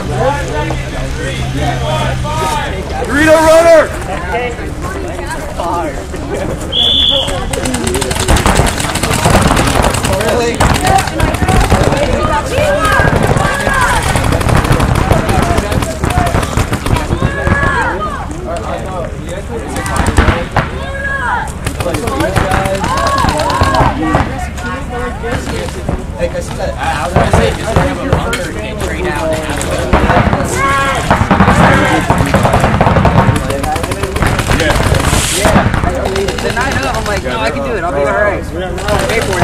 Dorito runner! Really? I was gonna say, just have a bunker and trade out. Yeah. The 9 up, I'm like, no, I can do it. I'll be alright. I'll pay for it.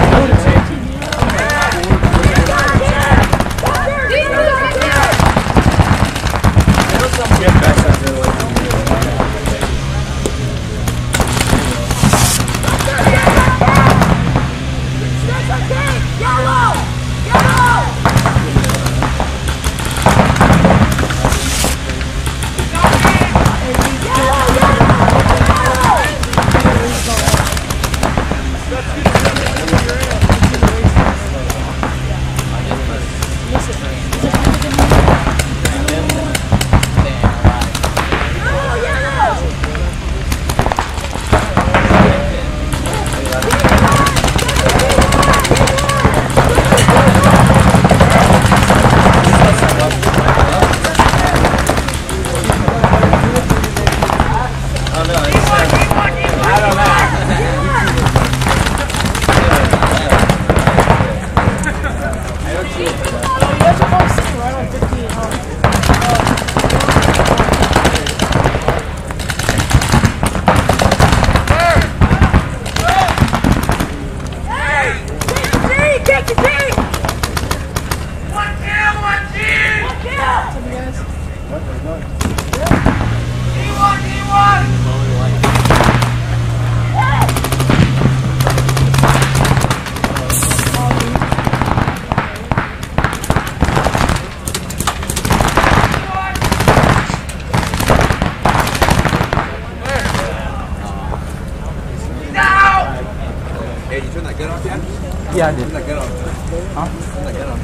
Yeah, I did. Turn that gun off. Huh? Turn that gun off.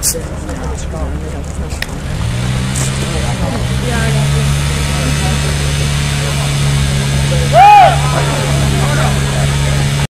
Yeah, I got you.